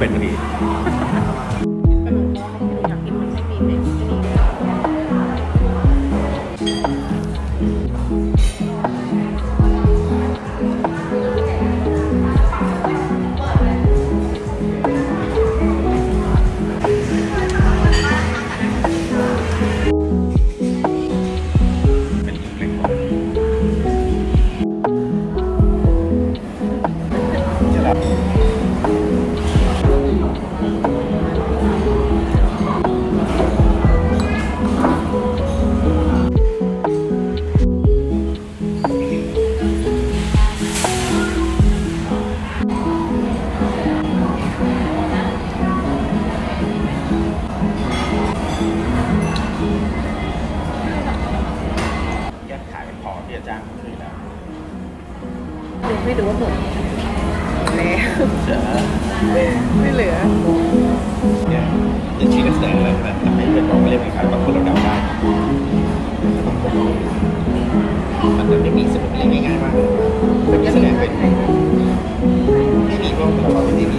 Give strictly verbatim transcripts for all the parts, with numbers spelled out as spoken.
เป็นพอดีอยากกินมันไม่มีในที่นี่ไม่รู้ว่าหมดแล้วไม่เหลือเนี่ยจะชี้กันแสดงอะไรแบบทำให้เป็นบอกว่าเรียกเป็นการบางคนเราเดาได้มันจะไม่มีสมุดเรียกง่ายๆมากเลยมันจะแสดงเป็นไม่มีเพราะเราไม่ได้มี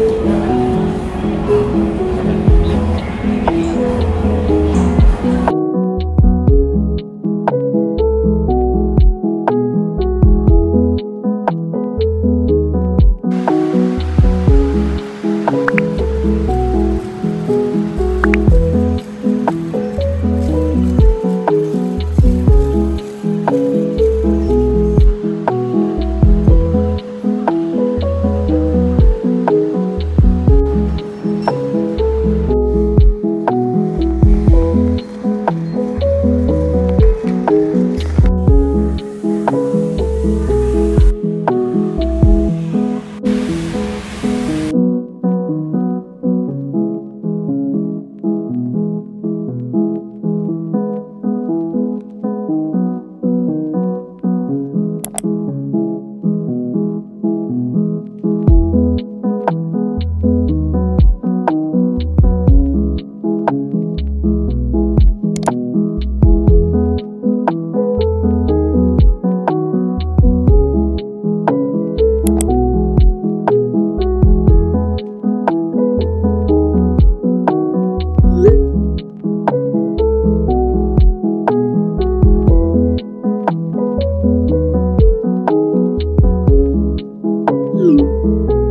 อืม